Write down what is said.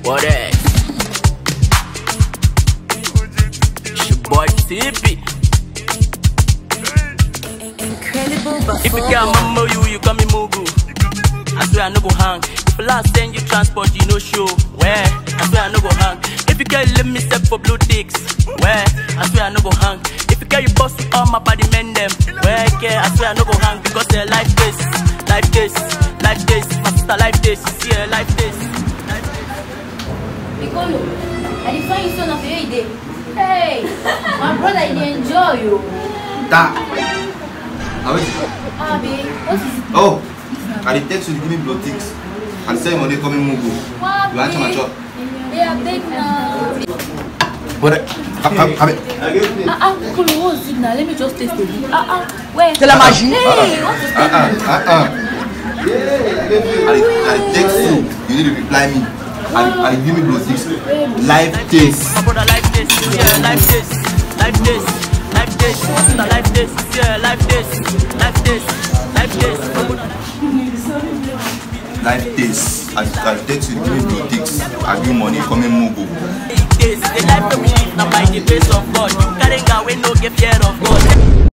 What else? It's your boy CP. Incredible Buffalo. If you can't remember you call me Mugu. I swear I no go hang. If I last send you transport, you no show. Where? I swear I no go hang. If you can't let me step for blue ticks. Where? I swear I no go hang. If you can't you boss with all my body men them. Where? I swear I no go hang because they're life this, life this, life this. My sister life this, yeah, life this. Piccolo, I define you son of your day. Hey, my brother, he enjoy you. How is it? Babe, what is it? Oh, I did text you to give me blood ticks. And say money coming Mugu. What? You answer my job. Yeah, big now. But Piccolo, what's it now? Let me just taste it. Where? De la magie. Hey, what is it? I text you. You need to reply me. And give me blood ticks. Life taste. My brother life this, yeah, life this, life this, life this. My sister life this, yeah, life this, life this, life this. Life taste. I text you to give me blood ticks. I give money coming Mugu. The life that we live now by the grace of God. You carrying away no get fear of God.